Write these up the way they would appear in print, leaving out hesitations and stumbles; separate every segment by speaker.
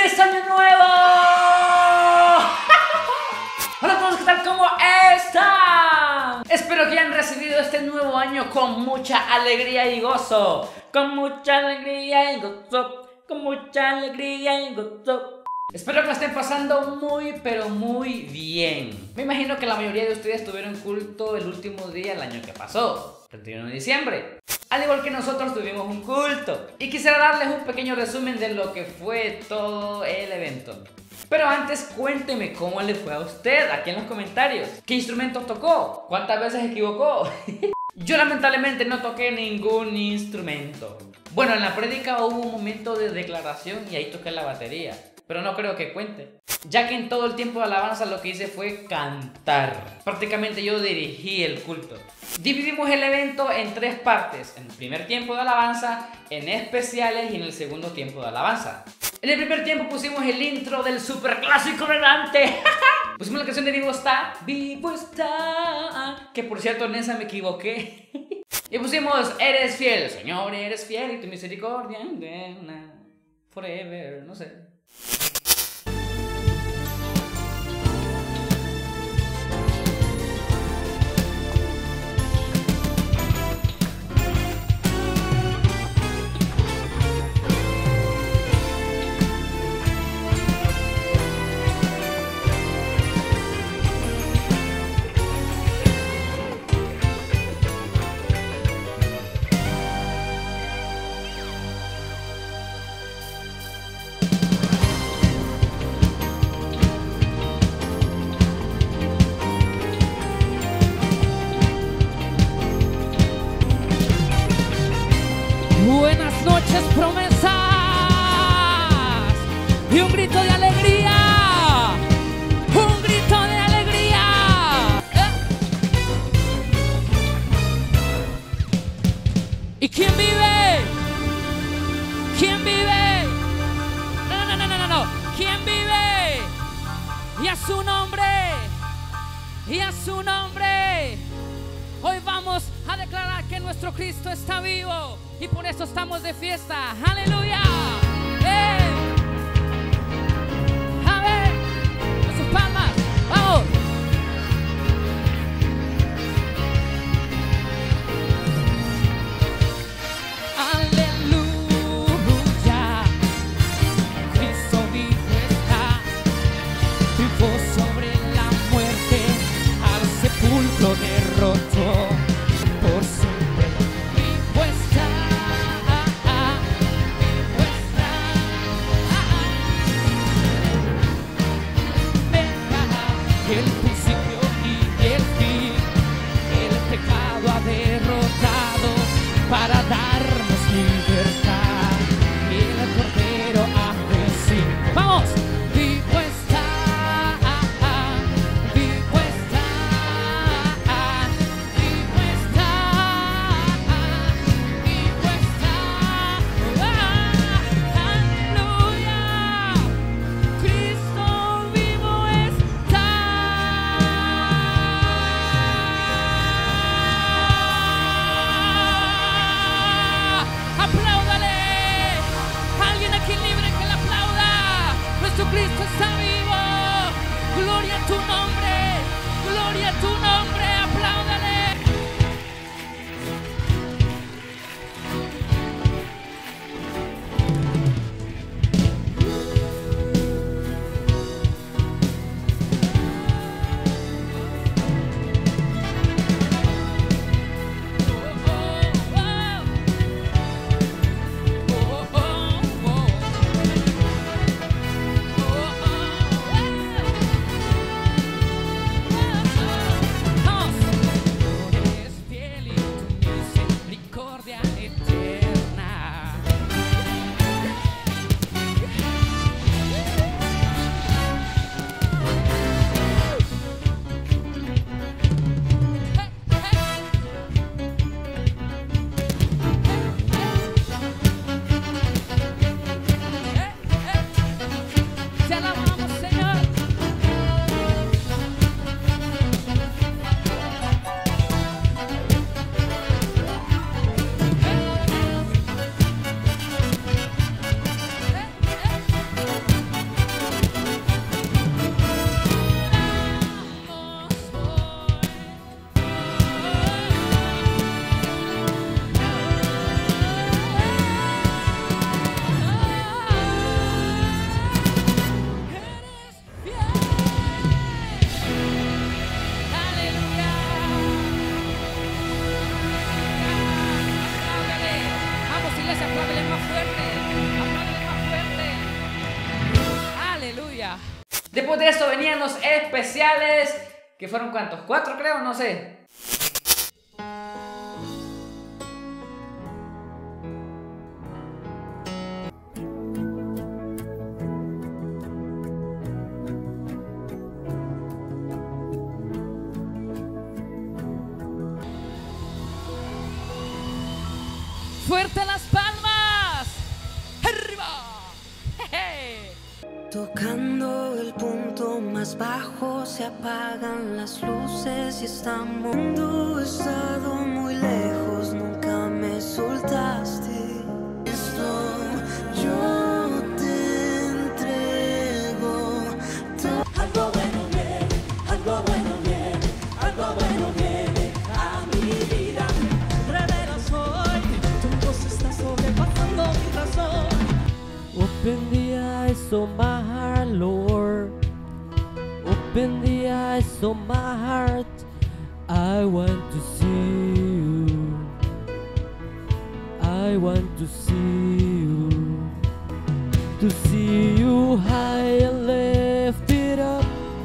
Speaker 1: ¡Feliz Año Nuevo! Hola a todos, ¿qué tal? ¿Cómo están? Espero que hayan recibido este nuevo año con mucha alegría y gozo. Con mucha alegría y gozo. Con mucha alegría y gozo. Espero que lo estén pasando muy, pero muy bien. Me imagino que la mayoría de ustedes tuvieron culto el último día del año que pasó, 31 de diciembre. Al igual que nosotros tuvimos un culto. Y quisiera darles un pequeño resumen de lo que fue todo el evento. Pero antes cuénteme cómo le fue a usted aquí en los comentarios. ¿Qué instrumento tocó? ¿Cuántas veces se equivocó? Yo lamentablemente no toqué ningún instrumento. Bueno, en la prédica hubo un momento de declaración y ahí toqué la batería, pero no creo que cuente, ya que en todo el tiempo de alabanza lo que hice fue cantar. Prácticamente yo dirigí el culto. Dividimos el evento en tres partes: en el primer tiempo de alabanza, en especiales y en el segundo tiempo de alabanza. En el primer tiempo pusimos el intro del super clásico de Dante. Pusimos la canción de Vivo Está, Vivo Está, que por cierto en esa me equivoqué. Y pusimos Eres fiel, Señor, eres fiel y tu misericordia forever, no sé.
Speaker 2: Buenas noches, promesas, y un grito de alegría, un grito de alegría. ¿Y quién vive? ¿Quién vive? No. ¿Quién vive? Y a su nombre, y a su nombre. Hoy vamos a declarar que nuestro Cristo está vivo y por eso estamos de fiesta. ¡Aleluya! A ver, con sus palmas, vamos. Aleluya, Cristo vivo está, triunfó sobre la muerte, al sepulcro derrotó. Por siempre vivo está, vivo está. Venga el principio y el fin, el pecado ha derrotado para darnos libertad. El Cordero ha vencido. ¡Vamos! Vivo está, vivo está. Cristo está vivo. Gloria a tu nombre. Gloria a tu nombre. Apláudale.
Speaker 1: Después de esto venían los especiales, que fueron ¿cuántos? 4 creo, no sé.
Speaker 2: ¡Fuerte las palmas! ¡Arriba! ¡Jeje!
Speaker 3: Tocando el punto más bajo se apagan las luces y estamos. He estado muy lejos, nunca me soltaste. Esto yo te entrego todo. Algo bueno viene, algo bueno viene, algo bueno viene a mi vida. Revelas hoy, tu voz está sobrepasando mi razón.
Speaker 4: Open the eyes of my heart, Lord. Open the eyes of my heart. I want to see you. I want to see you. To see you high and lifted up,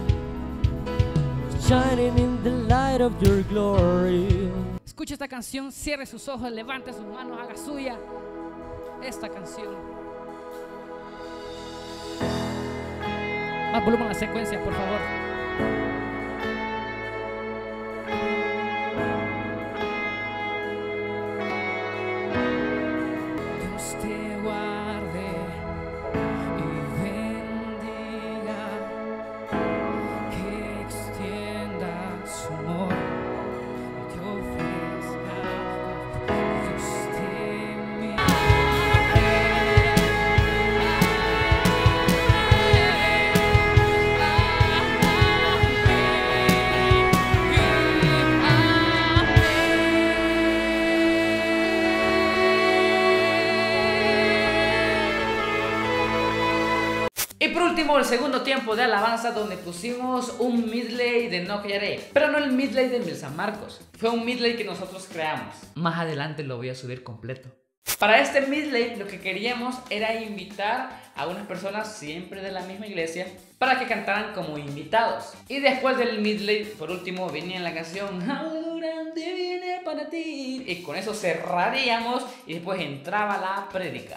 Speaker 4: shining in the light of your glory.
Speaker 2: Escucha esta canción, cierre sus ojos, levante sus manos, haga suya esta canción. Más volumen a la secuencia, por favor. Dios te guarde y bendiga, que extienda su amor y te ofrezca. Dios te mire.
Speaker 1: Y por último, el segundo tiempo de alabanza, donde pusimos un medley de No Callaré. Pero no el medley de Mil San Marcos, fue un medley que nosotros creamos. Más adelante lo voy a subir completo. Para este medley lo que queríamos era invitar a unas personas siempre de la misma iglesia para que cantaran como invitados. Y después del medley, por último, venía la canción Algo grande viene para ti. Y con eso cerraríamos y después entraba la prédica.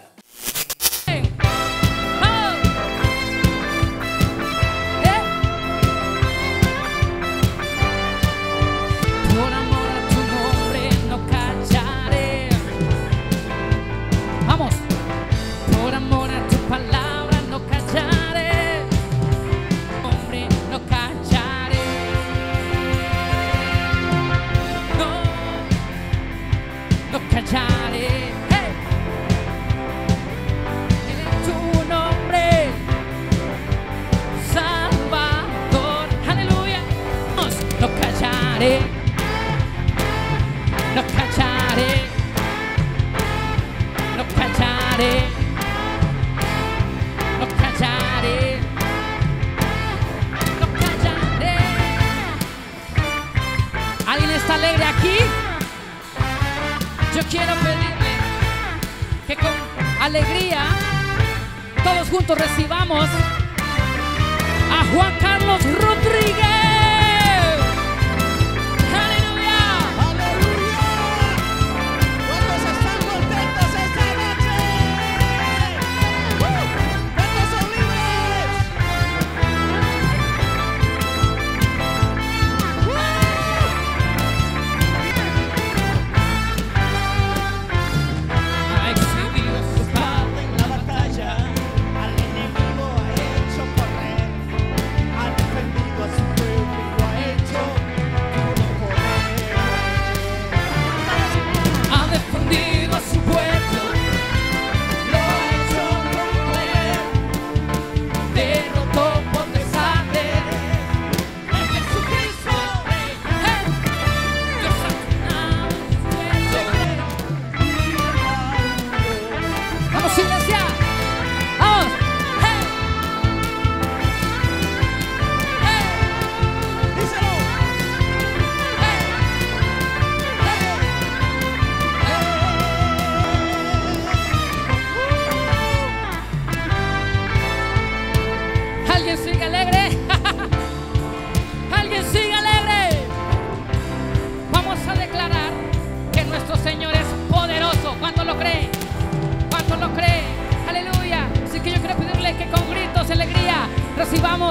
Speaker 2: Por amor a tu nombre no callaré. Vamos. Por amor a tu palabra no callaré. Hombre, no callaré. No, no callaré. Hey. En tu nombre, Salvador. Aleluya. Vamos. No callaré. No callaré, no callaré, no callaré, no callaré. ¿Alguien está alegre aquí? Yo quiero pedirle que con alegría todos juntos recibamos a Juan Carlos Rodríguez.
Speaker 5: Al enemigo ha hecho correr, ha defendido a su pueblo.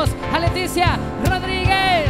Speaker 2: recibamos a Leticia Rodríguez.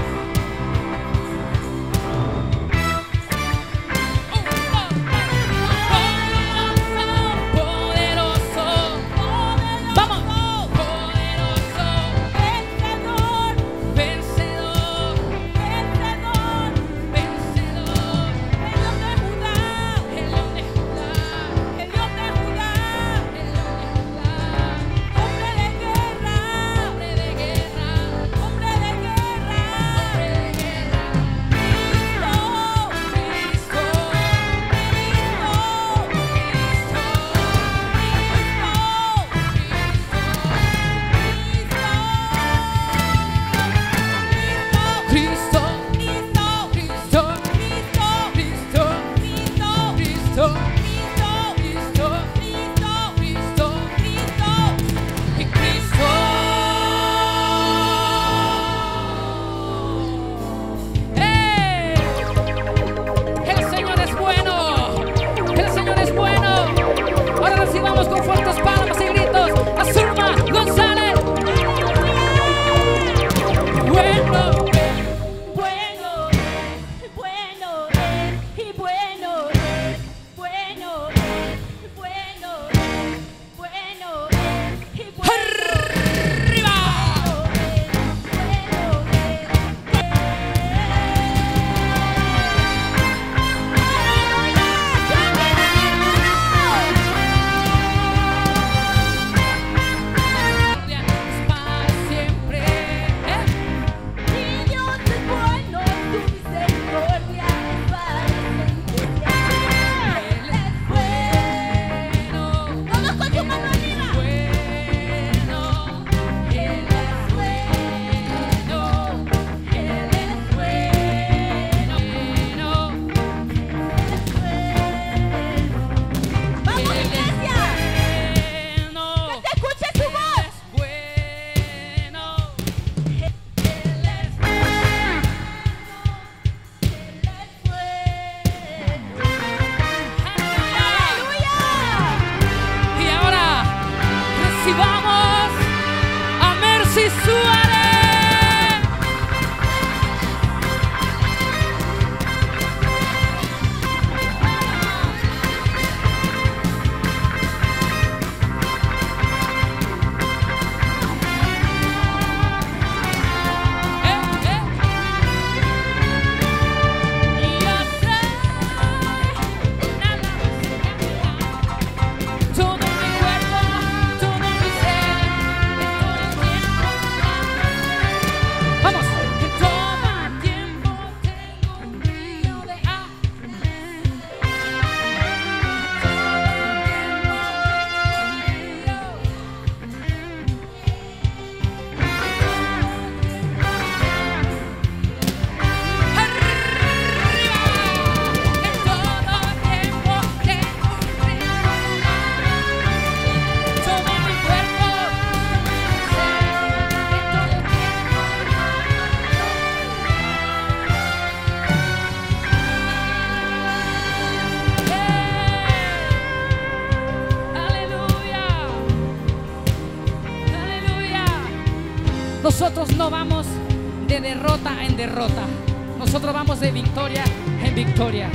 Speaker 2: Nosotros no vamos de derrota en derrota. Nosotros vamos de victoria en victoria.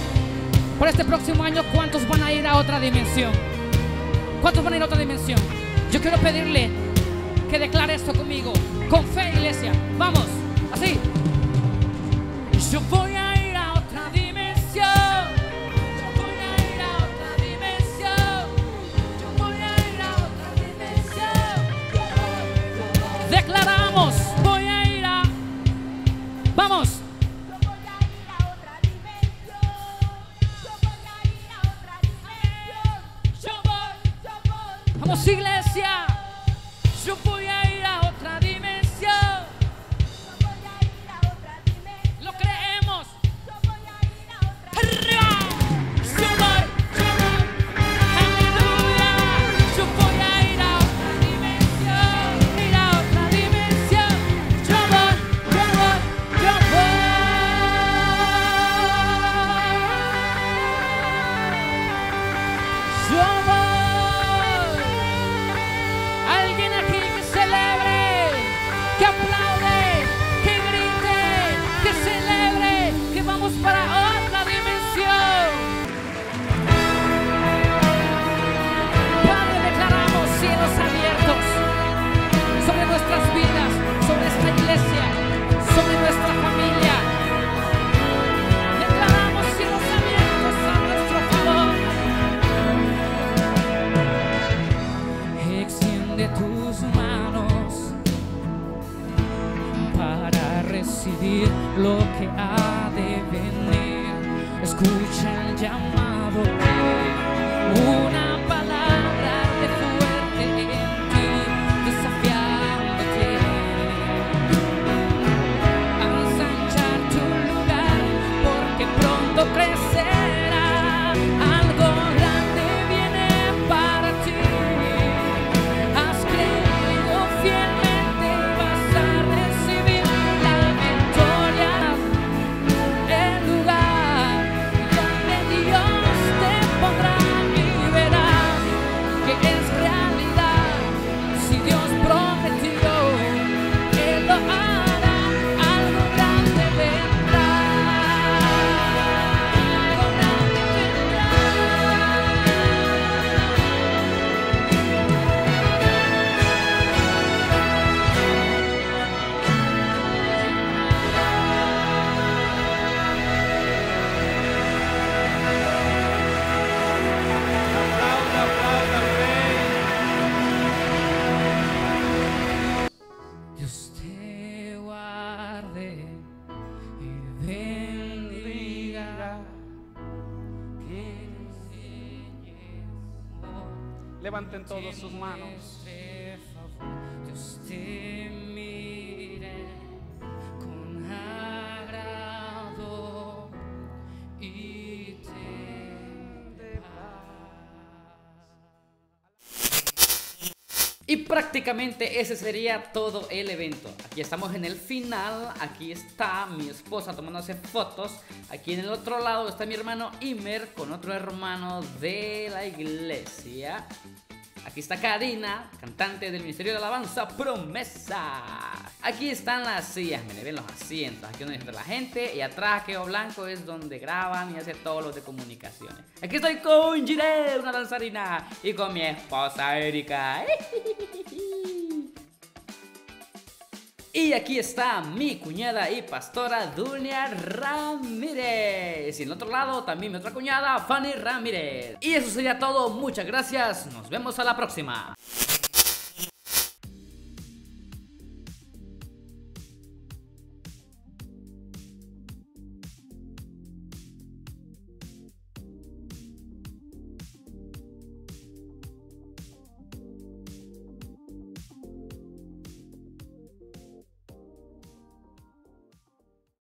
Speaker 2: Por este próximo año, ¿cuántos van a ir a otra dimensión? ¿Cuántos van a ir a otra dimensión? Yo quiero pedirle que declare esto conmigo, con fe, iglesia. Vamos, así. Yo voy a ir a otra dimensión. Yo voy a ir a otra dimensión. Yo voy a ir a otra dimensión. Declaramos, voy a ir a... Vamos.
Speaker 5: Yo voy a ir a otra dimensión. Yo voy a ir a otra dimensión.
Speaker 2: Yo voy. Vamos, iglesia. Yo voy a ir a otra dimensión.
Speaker 5: Yo voy a ir a otra dimensión.
Speaker 2: Lo creemos. tus manos para recibir lo que ha de venir. Escucha el llamado que una palabra de fuerte en ti, desafiándote a ensanchar tu lugar, porque pronto crecerá. Algo grande viene para ti. Has creído fielmente, vas a recibir la victoria. El lugar donde Dios te pondrá y verás que es realidad. Si Dios prometió, Él lo hará. Algo grande vendrá. Algo grande vendrá. Dios te guarde y bendiga, que enseñes amor.
Speaker 6: Levanten todos sus manos.
Speaker 2: Muestre favor. Dios te mire con agrado y te dé paz.
Speaker 1: Y prácticamente ese sería todo el evento. Aquí estamos en el final. Aquí está mi esposa tomándose fotos. Aquí en el otro lado está mi hermano Imer con otro hermano de la iglesia. Aquí está Karina, cantante del Ministerio de Alabanza Promesa. Aquí están las sillas, miren, ven los asientos. Aquí donde está la gente y atrás quedó blanco es donde graban y hacen todos los de comunicaciones. Aquí estoy con Jiré, una danzarina, y con mi esposa Erika. Y aquí está mi cuñada y pastora Dunia Ramírez. Y en el otro lado también mi otra cuñada Fanny Ramírez. Y eso sería todo, muchas gracias, nos vemos a la próxima.